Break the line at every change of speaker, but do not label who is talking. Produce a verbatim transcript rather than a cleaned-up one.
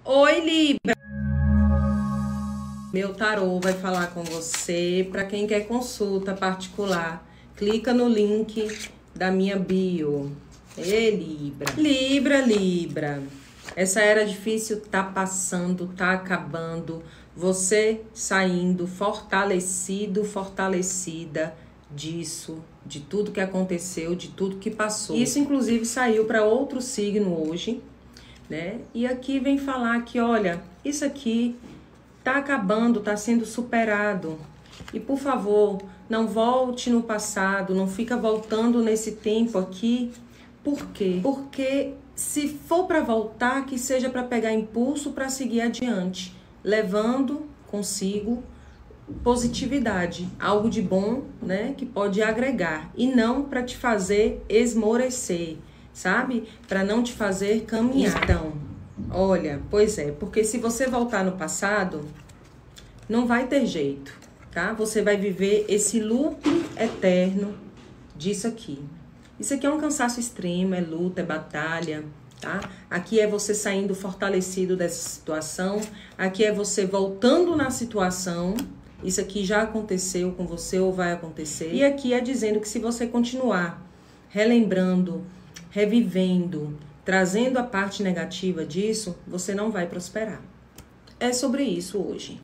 Oi, Libra! Meu tarô vai falar com você. Para quem quer consulta particular, clica no link da minha bio. Ê, Libra! Libra, Libra! Essa era difícil tá passando, tá acabando. Você saindo fortalecido, fortalecida disso, de tudo que aconteceu, de tudo que passou. Isso, inclusive, saiu para outro signo hoje, né? E aqui vem falar que, olha, isso aqui tá acabando, tá sendo superado. E, por favor, não volte no passado, não fica voltando nesse tempo aqui. Por quê? Porque se for para voltar, que seja para pegar impulso para seguir adiante, levando consigo positividade, algo de bom, né, que pode agregar e não para te fazer esmorecer, sabe? Para não te fazer caminhar. Então, olha, pois é, porque se você voltar no passado, não vai ter jeito, tá? Você vai viver esse loop eterno disso aqui. Isso aqui é um cansaço extremo, é luta, é batalha, tá? Aqui é você saindo fortalecido dessa situação, aqui é você voltando na situação. Isso aqui já aconteceu com você ou vai acontecer. E aqui é dizendo que se você continuar relembrando, revivendo, trazendo a parte negativa disso, você não vai prosperar. É sobre isso hoje.